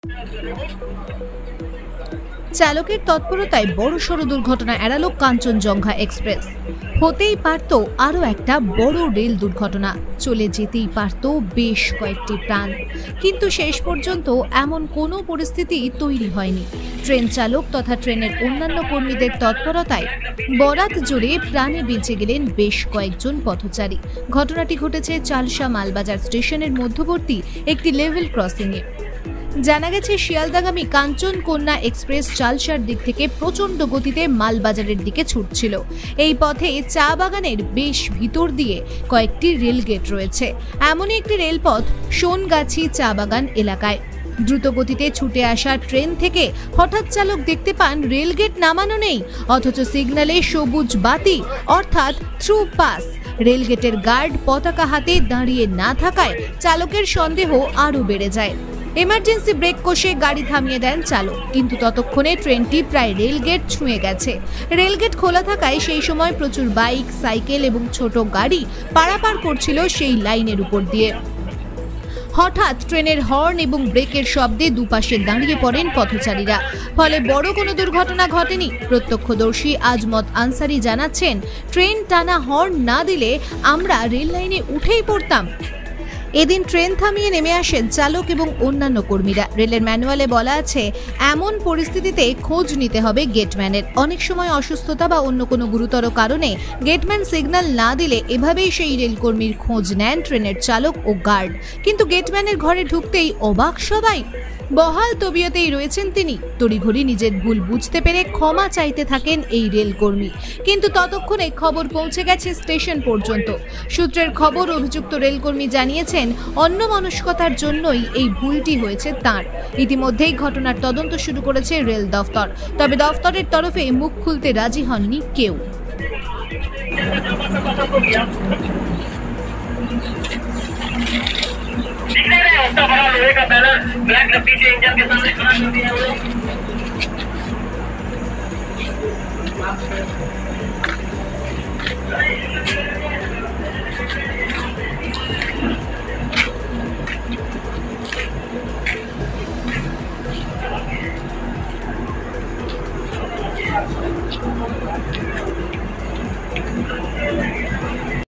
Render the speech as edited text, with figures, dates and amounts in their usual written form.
চালকের তৎপরতায় বড়সড় দুর্ঘটনা এড়ালো কাঞ্চনজঙ্ঘা এক্সপ্রেস। হতেই পারত আরও একটা বড় রেল দুর্ঘটনা, চলে যেতেই পারত বেশ কয়েকটি প্রাণ। কিন্তু শেষ পর্যন্ত এমন কোনো পরিস্থিতি তৈরি হয়নি। ট্রেন চালক তথা ট্রেনের অন্যান্য কর্মীদের তৎপরতায় বরাত জুড়ে প্রাণে বেঁচে গেলেন বেশ কয়েকজন পথচারী। ঘটনাটি ঘটেছে চালসা মালবাজার স্টেশনের মধ্যবর্তী একটি লেভেল ক্রসিংয়ে। জানা গেছে, শিয়ালদাগামী কাঞ্চনকন্যা এক্সপ্রেস চালসার দিক থেকে প্রচন্ড গতিতে মালবাজারের দিকে ছুটছিল। এই পথে চা বাগানের বেশ ভিতর দিয়ে কয়েকটি রেলগেট রয়েছে। এমনই একটি রেলপথ সোনগাছি চা বাগান এলাকায়। দ্রুত গতিতে ছুটে আসা ট্রেন থেকে হঠাৎ চালক দেখতে পান রেলগেট নামানো নেই, অথচ সিগন্যালে সবুজ বাতি অর্থাৎ থ্রু পাস। রেলগেটের গার্ড পতাকা হাতে দাঁড়িয়ে না থাকায় চালকের সন্দেহ আরও বেড়ে যায়। এমার্জেন্সি ব্রেক কষে গাড়ি থামিয়ে দেন চালক, কিন্তু ততক্ষণে ট্রেনটি প্রায় রেলগেট ছুঁয়ে গেছে। রেলগেট খোলা থাকায় সেই সময় প্রচুর বাইক, সাইকেল এবং ছোট গাড়ি পারাপার করছিল সেই লাইনের উপর দিয়ে। হঠাৎ ট্রেনের হর্ন এবং ব্রেকের শব্দে দুপাশে দাঁড়িয়ে পড়েন পথচারীরা। ফলে বড় কোনো দুর্ঘটনা ঘটেনি। প্রত্যক্ষদর্শী আজমত আনসারি জানাচ্ছেন, ট্রেন টানা হর্ন না দিলে আমরা রেল লাইনে উঠেই পড়তাম। এদিন ট্রেন থামিয়ে নেমে আসেন চালক এবং অন্যান্য কর্মীরা। রেলের ম্যানুয়ালে বলা আছে, এমন পরিস্থিতিতে খোঁজ নিতে হবে গেটম্যানের। অনেক সময় অসুস্থতা বা অন্য কোনো গুরুতর কারণে গেটম্যান সিগন্যাল না দিলে এভাবেই সেই রেলকর্মীর খোঁজ নেন ট্রেনের চালক ও গার্ড। কিন্তু গেটম্যানের ঘরে ঢুকতেই অবাক সবাই। বহাল তবিয়তেই রয়েছেন তিনি। তড়িঘড়ি নিজের ভুল বুঝতে পেরে ক্ষমা চাইতে থাকেন এই রেলকর্মী। কিন্তু ততক্ষণে খবর পৌঁছে গেছে স্টেশন পর্যন্ত। সূত্রের খবর, অভিযুক্ত রেলকর্মী জানিয়েছেন, অন্যমনস্কতার জন্যই এই ভুলটি হয়েছে তাঁর। ইতিমধ্যেই ঘটনার তদন্ত শুরু করেছে রেল দফতর। তবে দফতরের তরফে মুখ খুলতে রাজি হননি কেউ। बड़ा लोहे का बैनर ब्लैक पीछे इंजन के सामने खड़ा कर दिया है।